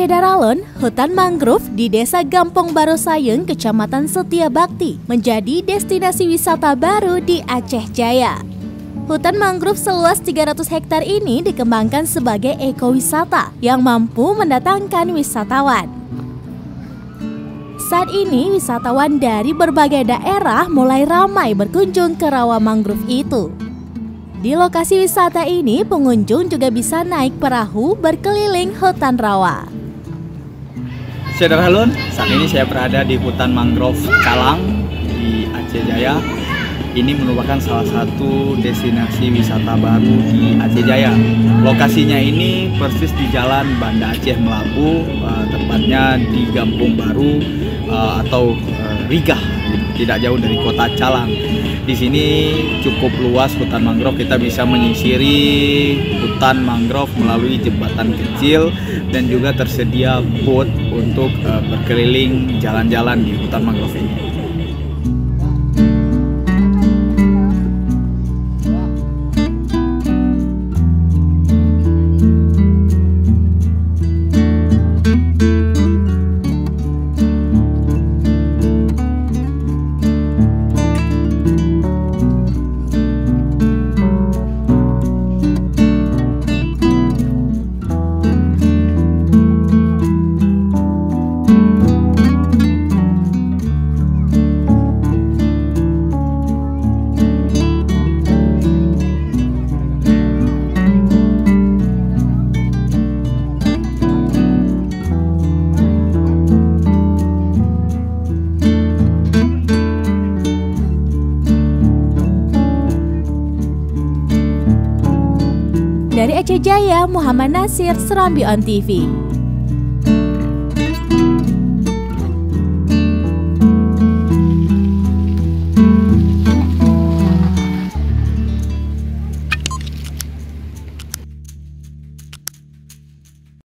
Aceh Daralon, hutan mangrove di Desa Gampong Baru Sayeng, Kecamatan Setiabakti, menjadi destinasi wisata baru di Aceh Jaya. Hutan mangrove seluas 300 hektar ini dikembangkan sebagai ekowisata yang mampu mendatangkan wisatawan. Saat ini, wisatawan dari berbagai daerah mulai ramai berkunjung ke rawa mangrove itu. Di lokasi wisata ini, pengunjung juga bisa naik perahu berkeliling hutan rawa. Saya Daralon, saat ini saya berada di hutan mangrove Calang di Aceh Jaya. Ini merupakan salah satu destinasi wisata baru di Aceh Jaya. Lokasinya ini persis di Jalan Banda Aceh Melabu, tepatnya di Gampong Baru atau Rigah, tidak jauh dari kota Calang. Di sini cukup luas hutan mangrove, kita bisa menyisiri hutan mangrove melalui jembatan kecil dan juga tersedia boat untuk berkeliling jalan-jalan di hutan mangrove ini. Dari Aceh Jaya, Muhammad Nasir, Serambi On TV.